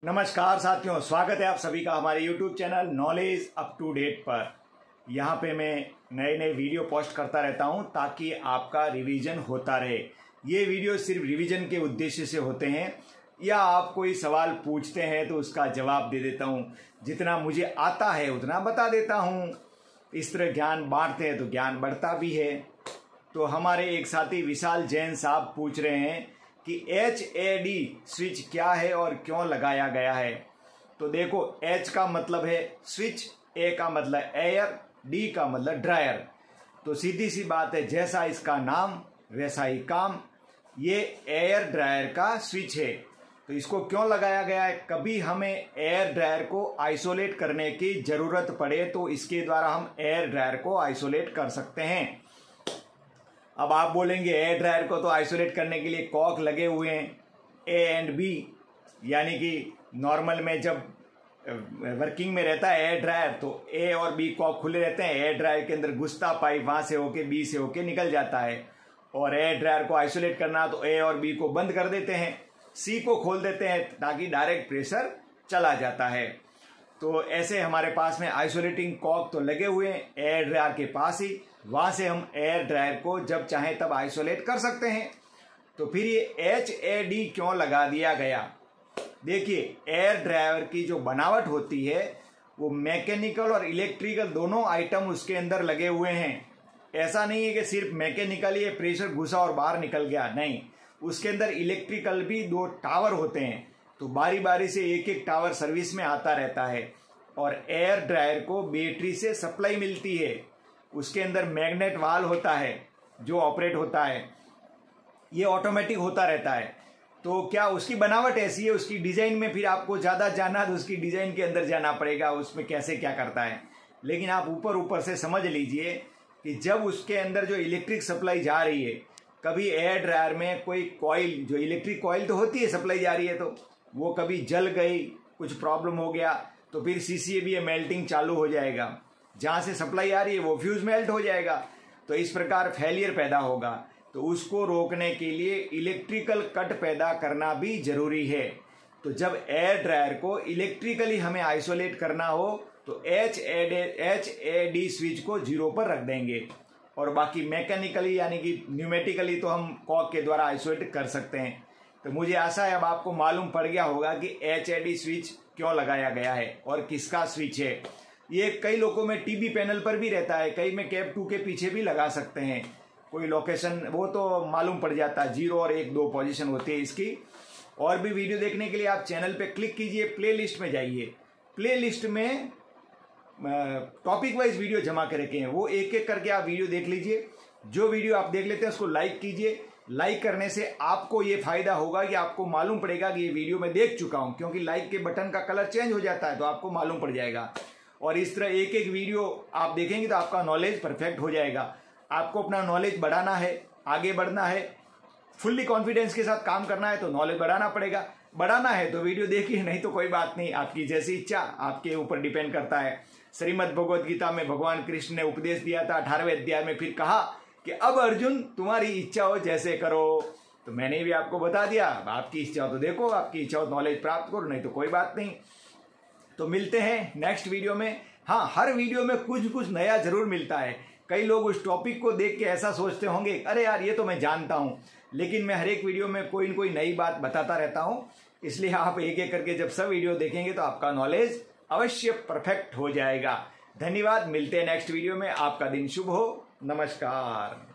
नमस्कार साथियों, स्वागत है आप सभी का हमारे YouTube channel knowledge up to date पर। यहाँ पे मैं नए नए वीडियो पोस्ट करता रहता हूँ ताकि आपका रिवीजन होता रहे। ये वीडियो सिर्फ रिवीजन के उद्देश्य से होते हैं या आप कोई सवाल पूछते हैं तो उसका जवाब दे देता हूँ। जितना मुझे आता है उतना बता देता हूँ। इस तरह ज्ञान बांटते हैं तो ज्ञान बढ़ता भी है। तो हमारे एक साथी विशाल जैन साहब पूछ रहे हैं कि HAD स्विच क्या है और क्यों लगाया गया है। तो देखो, H का मतलब है स्विच, A का मतलब एयर, D का मतलब ड्रायर। तो सीधी सी बात है, जैसा इसका नाम वैसा ही काम। ये एयर ड्रायर का स्विच है। तो इसको क्यों लगाया गया है? कभी हमें एयर ड्रायर को आइसोलेट करने की ज़रूरत पड़े तो इसके द्वारा हम एयर ड्रायर को आइसोलेट कर सकते हैं। अब आप बोलेंगे एयर ड्रायर को तो आइसोलेट करने के लिए कॉक लगे हुए हैं A एंड B, यानी कि नॉर्मल में जब वर्किंग में रहता है एयर ड्रायर तो A और B कॉक खुले रहते हैं। एयर ड्रायर के अंदर घुसता पाइप वहाँ से होके B से होके निकल जाता है। और एयर ड्रायर को आइसोलेट करना तो A और B को बंद कर देते हैं, C को खोल देते हैं ताकि डायरेक्ट प्रेशर चला जाता है। तो ऐसे हमारे पास में आइसोलेटिंग कॉक तो लगे हुए हैं एयर ड्रायर के पास ही। वहाँ से हम एयर ड्रायर को जब चाहें तब आइसोलेट कर सकते हैं। तो फिर ये HAD क्यों लगा दिया गया? देखिए, एयर ड्रायर की जो बनावट होती है वो मैकेनिकल और इलेक्ट्रिकल दोनों आइटम उसके अंदर लगे हुए हैं। ऐसा नहीं है कि सिर्फ मैकेनिकल ये प्रेशर घुसा और बाहर निकल गया, नहीं। उसके अंदर इलेक्ट्रिकल भी 2 टावर होते हैं। तो बारी बारी से एक एक टावर सर्विस में आता रहता है। और एयर ड्रायर को बैटरी से सप्लाई मिलती है। उसके अंदर मैग्नेट वाल होता है जो ऑपरेट होता है, ये ऑटोमेटिक होता रहता है। तो क्या उसकी बनावट ऐसी है, उसकी डिज़ाइन में फिर आपको ज़्यादा जानना तो उसकी डिज़ाइन के अंदर जाना पड़ेगा, उसमें कैसे क्या करता है। लेकिन आप ऊपर ऊपर से समझ लीजिए कि जब उसके अंदर जो इलेक्ट्रिक सप्लाई जा रही है, कभी एयर ड्रायर में कोई कॉइल, जो इलेक्ट्रिक कॉइल तो होती है सप्लाई जा रही है, तो वो कभी जल गई, कुछ प्रॉब्लम हो गया तो फिर CCAB मेल्टिंग चालू हो जाएगा। जहाँ से सप्लाई आ रही है वो फ्यूज मेल्ट हो जाएगा। तो इस प्रकार फेलियर पैदा होगा। तो उसको रोकने के लिए इलेक्ट्रिकल कट पैदा करना भी जरूरी है। तो जब एयर ड्रायर को इलेक्ट्रिकली हमें आइसोलेट करना हो तो HAD स्विच को 0 पर रख देंगे और बाकी मैकेनिकली यानी कि न्यूमेटिकली तो हम कॉक के द्वारा आइसोलेट कर सकते हैं। तो मुझे आशा है अब आपको मालूम पड़ गया होगा कि HAD स्विच क्यों लगाया गया है और किसका स्विच है। ये कई लोगों में टीवी पैनल पर भी रहता है, कई में कैप 2 के पीछे भी लगा सकते हैं। कोई लोकेशन वो तो मालूम पड़ जाता है, 0 और 1 2 पोजीशन होती है इसकी। और भी वीडियो देखने के लिए आप चैनल पे क्लिक कीजिए, प्ले लिस्ट में जाइए। प्ले लिस्ट में टॉपिक वाइज वीडियो जमा के रखे हैं, वो एक एक करके आप वीडियो देख लीजिए। जो वीडियो आप देख लेते हैं उसको लाइक कीजिए। लाइक करने से आपको ये फायदा होगा कि आपको मालूम पड़ेगा कि ये वीडियो मैं देख चुका हूं, क्योंकि लाइक के बटन का कलर चेंज हो जाता है तो आपको मालूम पड़ जाएगा। और इस तरह एक एक वीडियो आप देखेंगे तो आपका नॉलेज परफेक्ट हो जाएगा। आपको अपना नॉलेज बढ़ाना है, आगे बढ़ना है, फुल्ली कॉन्फिडेंस के साथ काम करना है तो नॉलेज बढ़ाना पड़ेगा। बढ़ाना है तो वीडियो देखिए, नहीं तो कोई बात नहीं, आपकी जैसी इच्छा आपके ऊपर डिपेंड करता है। श्रीमद् भगवद गीता में भगवान कृष्ण ने उपदेश दिया था 18वें अध्याय में, फिर कहा कि अब अर्जुन तुम्हारी इच्छा हो जैसे करो। तो मैंने भी आपको बता दिया, आपकी इच्छा हो तो देखो, आपकी इच्छा हो तो नॉलेज प्राप्त करो, नहीं तो कोई बात नहीं। तो मिलते हैं नेक्स्ट वीडियो में। हाँ, हर वीडियो में कुछ कुछ नया जरूर मिलता है। कई लोग उस टॉपिक को देख के ऐसा सोचते होंगे, अरे यार ये तो मैं जानता हूँ, लेकिन मैं हर एक वीडियो में कोई न कोई नई बात बताता रहता हूँ। इसलिए आप एक एक करके जब सब वीडियो देखेंगे तो आपका नॉलेज अवश्य परफेक्ट हो जाएगा। धन्यवाद, मिलते हैं नेक्स्ट वीडियो में। आपका दिन शुभ हो। नमस्कार।